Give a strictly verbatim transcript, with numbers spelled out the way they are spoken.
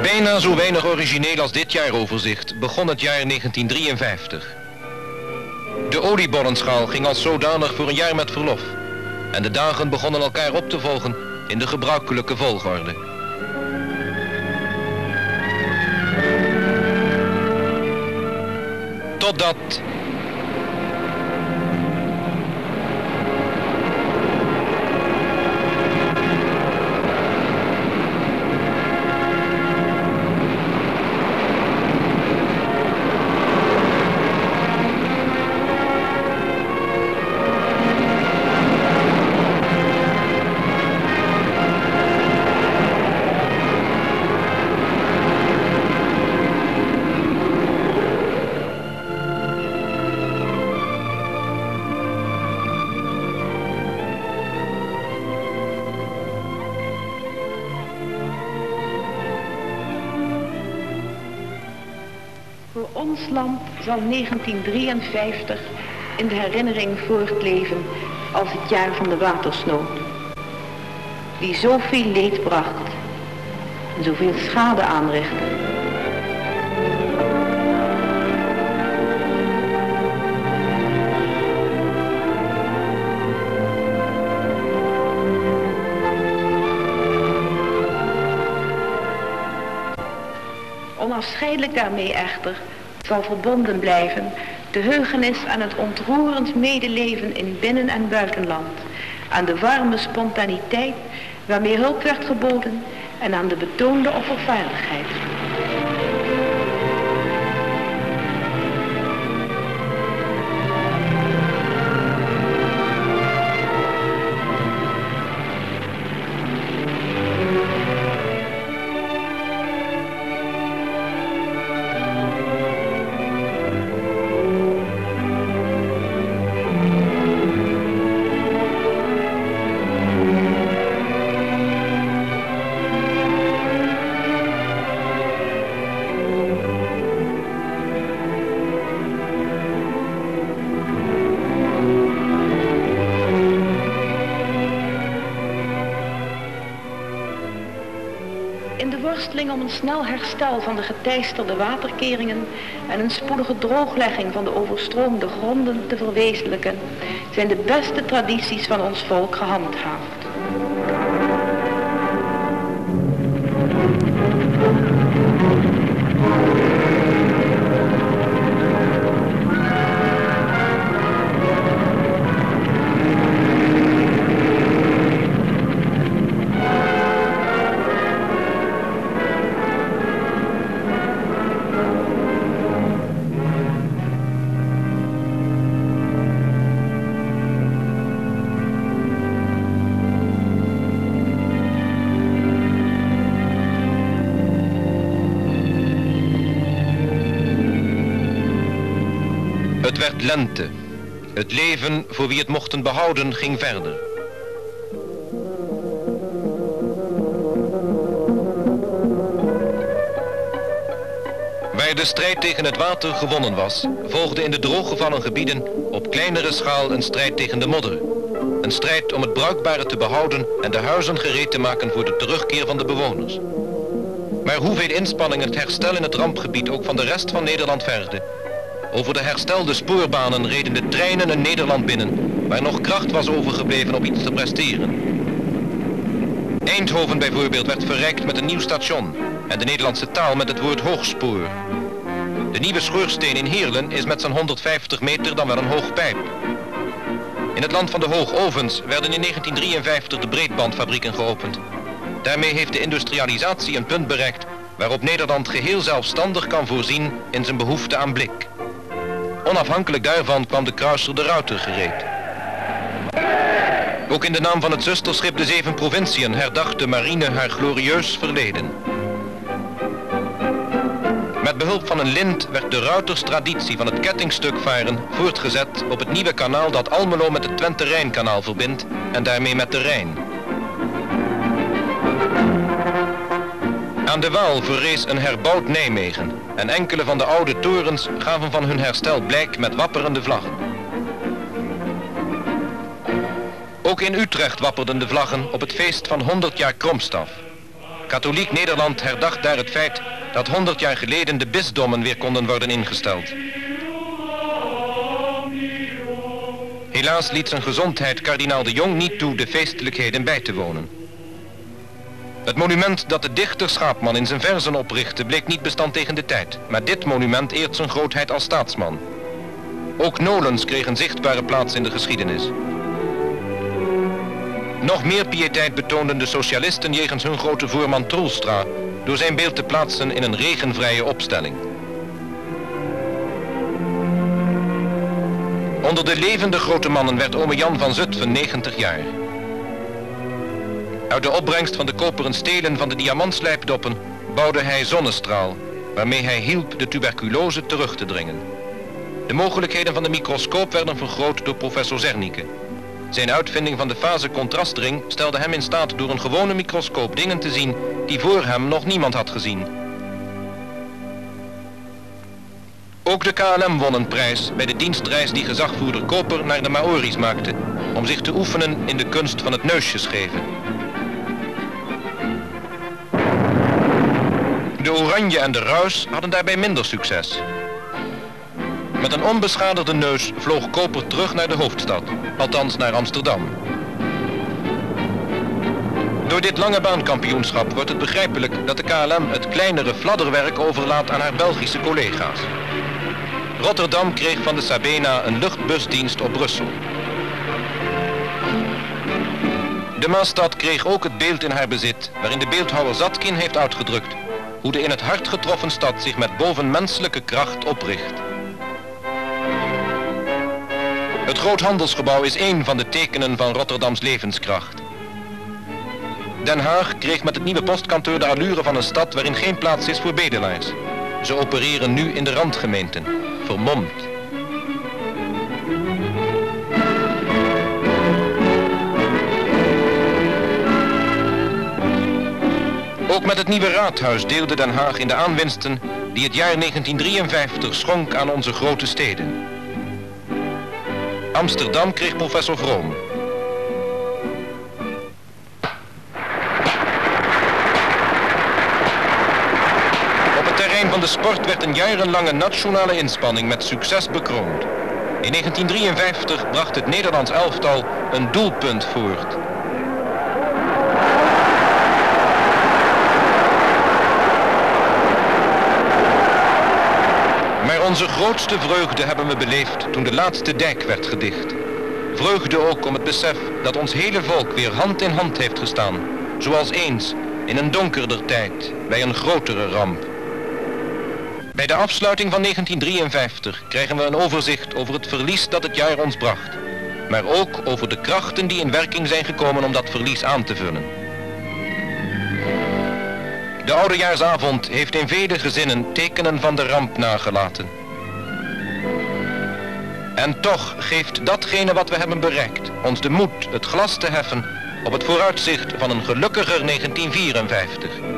Bijna zo weinig origineel als dit jaaroverzicht begon het jaar negentien drieënvijftig. De oliebollenschaal ging als zodanig voor een jaar met verlof. En de dagen begonnen elkaar op te volgen in de gebruikelijke volgorde. Totdat... Voor ons land zal negentien drieënvijftig in de herinnering voortleven als het jaar van de watersnood, die zoveel leed bracht en zoveel schade aanrichtte. Onafscheidelijk daarmee echter zal verbonden blijven de heugenis aan het ontroerend medeleven in binnen- en buitenland, aan de warme spontaniteit waarmee hulp werd geboden en aan de betoonde offervaardigheid. In de worsteling om een snel herstel van de geteisterde waterkeringen en een spoedige drooglegging van de overstroomde gronden te verwezenlijken, zijn de beste tradities van ons volk gehandhaafd. Het werd lente. Het leven, voor wie het mochten behouden, ging verder. Waar de strijd tegen het water gewonnen was, volgde in de drooggevallen gebieden op kleinere schaal een strijd tegen de modder. Een strijd om het bruikbare te behouden en de huizen gereed te maken voor de terugkeer van de bewoners. Maar hoeveel inspanning het herstel in het rampgebied ook van de rest van Nederland vergde, over de herstelde spoorbanen reden de treinen een Nederland binnen, waar nog kracht was overgebleven om iets te presteren. Eindhoven bijvoorbeeld werd verrijkt met een nieuw station en de Nederlandse taal met het woord hoogspoor. De nieuwe schoorsteen in Heerlen is met zijn honderdvijftig meter dan wel een hoogpijp. In het land van de hoogovens werden in negentien drieënvijftig de breedbandfabrieken geopend. Daarmee heeft de industrialisatie een punt bereikt waarop Nederland geheel zelfstandig kan voorzien in zijn behoefte aan blik. Onafhankelijk daarvan kwam de kruiser de Ruiter gereed. Ook in de naam van het zusterschip de Zeven Provinciën herdacht de marine haar glorieus verleden. Met behulp van een lint werd de Ruiterstraditie van het kettingstukvaren voortgezet op het nieuwe kanaal dat Almelo met het Twente-Rijnkanaal verbindt en daarmee met de Rijn. Aan de Waal verrees een herbouwd Nijmegen en enkele van de oude torens gaven van hun herstel blijk met wapperende vlaggen. Ook in Utrecht wapperden de vlaggen op het feest van honderd jaar Kromstaf. Katholiek Nederland herdacht daar het feit dat honderd jaar geleden de bisdommen weer konden worden ingesteld. Helaas liet zijn gezondheid kardinaal de Jong niet toe de feestelijkheden bij te wonen. Het monument dat de dichter Schaapman in zijn verzen oprichtte bleek niet bestand tegen de tijd, maar dit monument eert zijn grootheid als staatsman. Ook Nolens kreeg een zichtbare plaats in de geschiedenis. Nog meer piëteit betoonden de socialisten jegens hun grote voerman Troelstra door zijn beeld te plaatsen in een regenvrije opstelling. Onder de levende grote mannen werd ome Jan van Zutphen negentig jaar. Uit de opbrengst van de koperen stelen van de diamantslijpdoppen bouwde hij zonnestraal, waarmee hij hielp de tuberculose terug te dringen. De mogelijkheden van de microscoop werden vergroot door professor Zernike. Zijn uitvinding van de fase-contrastring stelde hem in staat door een gewone microscoop dingen te zien die voor hem nog niemand had gezien. Ook de K L M won een prijs bij de dienstreis die gezagvoerder Koper naar de Maori's maakte, om zich te oefenen in de kunst van het neusjesgeven. De Oranje en de Ruis hadden daarbij minder succes. Met een onbeschadigde neus vloog Koper terug naar de hoofdstad, althans naar Amsterdam. Door dit lange baankampioenschap wordt het begrijpelijk dat de K L M het kleinere fladderwerk overlaat aan haar Belgische collega's. Rotterdam kreeg van de Sabena een luchtbusdienst op Brussel. De Maastad kreeg ook het beeld in haar bezit, waarin de beeldhouwer Zatkin heeft uitgedrukt hoe de in het hart getroffen stad zich met bovenmenselijke kracht opricht. Het Groothandelsgebouw is één van de tekenen van Rotterdams levenskracht. Den Haag kreeg met het nieuwe postkantoor de allure van een stad waarin geen plaats is voor bedelaars. Ze opereren nu in de randgemeenten, vermomd. Ook met het nieuwe raadhuis deelde Den Haag in de aanwinsten die het jaar negentien drieënvijftig schonk aan onze grote steden. Amsterdam kreeg professor Vroom. Op het terrein van de sport werd een jarenlange nationale inspanning met succes bekroond. In negentien drieënvijftig bracht het Nederlands elftal een doelpunt voort. Maar onze grootste vreugde hebben we beleefd toen de laatste dijk werd gedicht. Vreugde ook om het besef dat ons hele volk weer hand in hand heeft gestaan, zoals eens in een donkerder tijd bij een grotere ramp. Bij de afsluiting van negentien drieënvijftig krijgen we een overzicht over het verlies dat het jaar ons bracht, maar ook over de krachten die in werking zijn gekomen om dat verlies aan te vullen. De oudejaarsavond heeft in vele gezinnen tekenen van de ramp nagelaten. En toch geeft datgene wat we hebben bereikt ons de moed het glas te heffen op het vooruitzicht van een gelukkiger negentien vierenvijftig.